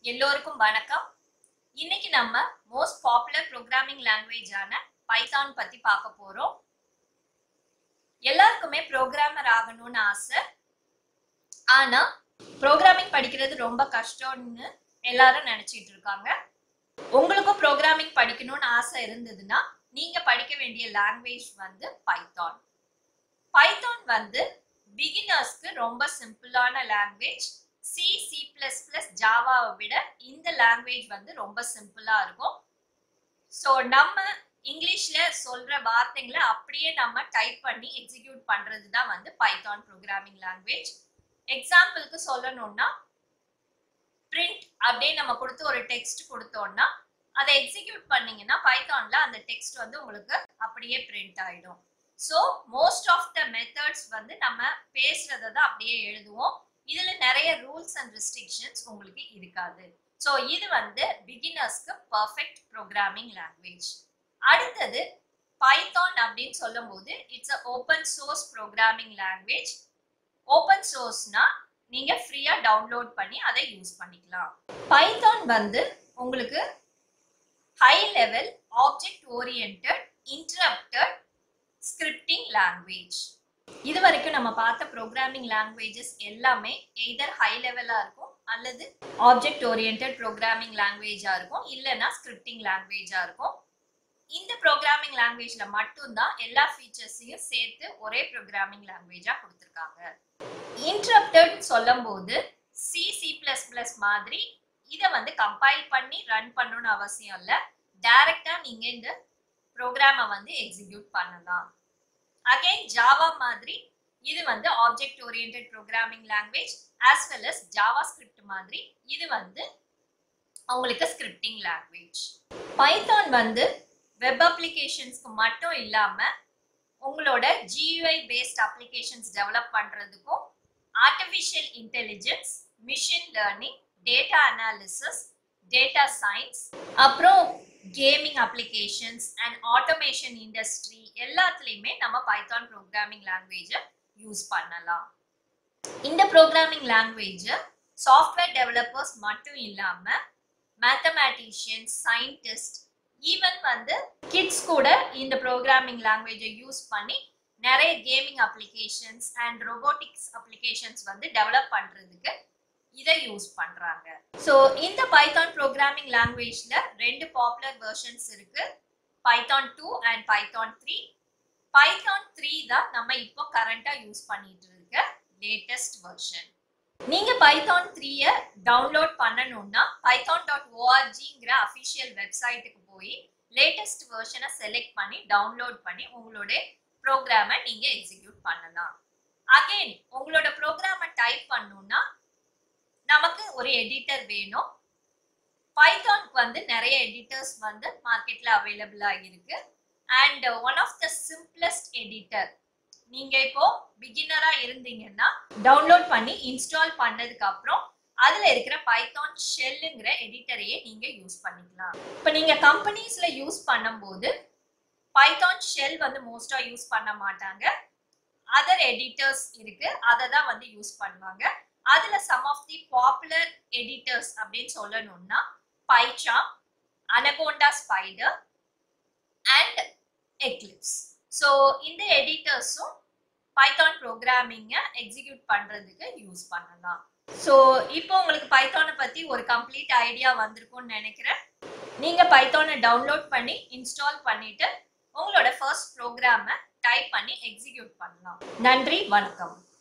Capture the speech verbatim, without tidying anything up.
எல்லோருக்கும் வணக்கம். இன்னைக்கு நம்ம மோஸ்ட் பாப்புலர் ப்ரோக்ராமிங் லாங்குவேஜான பைத்தான் பத்தி பார்க்க போறோம். எல்லாருக்குமே ப்ரோக்ராமர் ஆகணும்னு ஆசை. ஆனா ப்ரோக்ராமிங் படிக்கிறது ரொம்ப கஷ்டம்னு எல்லாரும் நினைச்சிட்டு இருக்காங்க. உங்களுக்கும் ப்ரோக்ராமிங் படிக்கணும்னு ஆசை இருந்ததுன்னா நீங்க படிக்க வேண்டிய லாங்குவேஜ் வந்து பைத்தான். பைத்தான் வந்து பிகினர்ஸ்க்கு ரொம்ப சிம்பிளான language. C C plus plus ஜாவாவை விட இந்த லாங்குவேஜ் வந்து ரொம்ப சிம்பிளா இருக்கும். ஸோ நம்ம இங்கிலீஷ்ல சொல்ற வார்த்தைகளை அப்படியே நம்ம டைப் பண்ணி எக்ஸிக்யூட் பண்றது தான் வந்து பைத்தான் ப்ரோக்ராமிங் லாங்குவேஜ். எக்ஸாம்பிளுக்கு சொல்லணும்னா பிரிண்ட் அப்படியே நம்ம கொடுத்து ஒரு டெக்ஸ்ட் கொடுத்தோம்னா அதை எக்ஸிக்யூட் பண்ணீங்கன்னா பைத்தான்ல அந்த டெக்ஸ்ட் வந்து உங்களுக்கு அப்படியே பிரிண்ட் ஆயிடும். So most of the methods வந்து நம்ம பேசுறதை தான் அப்படியே எழுதுவோம். இதுல நிறைய ரூல்ஸ் அண்ட் ரெஸ்ட்ரிக்ஷன்ஸ் உங்களுக்கு இருக்காது. ஸோ இது வந்து பிகினர்ஸ்க்கு பர்ஃபெக்ட் ப்ரோக்ராமிங் லாங்குவேஜ். அடுத்தது பைத்தான் அப்படின்னு சொல்லும் போது it's a open source programming language. Open சோர்ஸ்னா நீங்க ஃப்ரீயா டவுன்லோட் பண்ணி அதை யூஸ் பண்ணிக்கலாம். பைத்தான் வந்து உங்களுக்கு high level object oriented interpreted scripting language. இது வரைக்கும் நம்ம பார்த்த ப்ரோக்ராமிங் லாங்குவேஜஸ் எல்லாமே எய்தர் ஹை லெவலா இருக்கும் அல்லது ஆப்ஜெக்ட் ஓரியன்டட் ப்ரோக்ராமிங் லாங்குவேஜா இருக்கும், இல்லைன்னா ஸ்கிரிப்டிங் லாங்குவேஜா இருக்கும். இந்த ப்ரோக்ராமிங் லாங்குவேஜ்ல மட்டும்தான் எல்லா ஃபீச்சர்ஸையும் சேர்த்து ஒரே ப்ரோக்ராமிங் லாங்குவேஜா கொடுத்துருக்காங்க. இன்டரப்டட் சொல்லும் போது சி சி பிளஸ் பிளஸ் மாதிரி இதை வந்து கம்பைல் பண்ணி ரன் பண்ணணும்னு அவசியம் இல்லை. டைரக்டா நீங்க இந்த ப்ரோக்ராமை வந்து எக்ஸிக்யூட் பண்ணலாம். அகைன் ஜாவா மாதிரி இது வந்து object oriented programming language as well as JavaScript மாதிரி இது வந்து உங்களுக்கு ஸ்கிரிப்டிங் லாங்குவேஜ். பைத்தான் வந்து வெப் அப்ளிகேஷன்ஸ்க்கு மட்டும் இல்லாம உங்களோட ஜியூஐ பேஸ்ட் அப்ளிகேஷன்ஸ் டெவலப் பண்றதுக்கும் artificial intelligence, machine learning, data analysis, data science, அப்புறம் gaming applications and automation industry எல்லாத்துலேயுமே நம்ம பைத்தான் ப்ரோக்ராமிங் லாங்குவேஜை யூஸ் பண்ணலாம். இந்த ப்ரோக்ராமிங் லாங்குவேஜை சாஃப்ட்வேர் டெவலப்பர்ஸ் மட்டும் இல்லாமல் மேத்தமேட்டிஷியன்ஸ், சயின்டிஸ்ட், ஈவன் வந்து கிட்ஸ் கூட இந்த ப்ரோக்ராமிங் லாங்குவேஜை யூஸ் பண்ணி நிறைய gaming applications and robotics applications வந்து டெவலப் பண்ணுறதுக்கு இதை யூஸ் பண்றாங்க. ஸோ இந்த பைத்தான் ப்ரோக்ராமிங் லாங்குவேஜ்ல ரெண்டு பாப்புலர் வெர்ஷன்ஸ் இருக்கு, Python two and Python three. Python three தான் நம்ம இப்போ கரண்டா யூஸ் பண்ணிட்டு இருக்க லேட்டஸ்ட் வெர்ஷன். நீங்க பைத்தான் த்ரீயை டவுன்லோட் பண்ணணும்னா பைத்தான் டாட் ஓஆர்ஜிங்கிற அஃபிஷியல் வெப்சைட்டுக்கு போய் லேட்டஸ்ட் வெர்ஷனை செலக்ட் பண்ணி டவுன்லோட் பண்ணி உங்களோட ப்ரோக்ராமை நீங்க எக்ஸிக்யூட் பண்ணலாம். அகைன் உங்களோட ப்ரோக்ராமை டைப் பண்ணணும்னா நமக்கு ஒரு எடிட்டர் வேணும். பைத்தானுக்கு வந்து நிறைய எடிட்டர்ஸ் வந்து மார்க்கெட்ல அவைலபிளா இருக்கு. And one of the simplest editor, நீங்க இப்போ பிகினரா இருந்தீங்கன்னா டவுன்லோட் பண்ணி இன்ஸ்டால் பண்ணதுக்கு அப்புறம் அதுல இருக்கிற பைத்தான் ஷெல்லுங்கிற எடிட்டரையே நீங்க யூஸ் பண்ணிக்கலாம். இப்போ நீங்க கம்பெனிஸ்ல யூஸ் பண்ணும்போது பைத்தான் ஷெல் வந்து மோஸ்டா யூஸ் பண்ண மாட்டாங்க. அதர் எடிட்டர்ஸ் இருக்கு, அதை தான் வந்து யூஸ் பண்ணுவாங்க. அதுல some of the popular editors அப்படின்னு சொல்லணும்னா PyCharm, Anaconda Spyder and Eclipse. So இந்த எடிட்டர்ஸும் பைத்தான் ப்ரோக்ராமிங்கை எக்ஸிக்யூட் பண்றதுக்கு யூஸ் பண்ணலாம். ஸோ இப்போ உங்களுக்கு பைத்தானை பத்தி ஒரு கம்ப்ளீட் ஐடியா வந்திருக்கும்னு நினைக்கிறேன். நீங்க பைத்தானை டவுன்லோட் பண்ணி இன்ஸ்டால் பண்ணிட்டு உங்களோட ஃபர்ஸ்ட் ப்ரோக்ராமை டைப் பண்ணி எக்ஸிக்யூட் பண்ணலாம். நன்றி, வணக்கம்.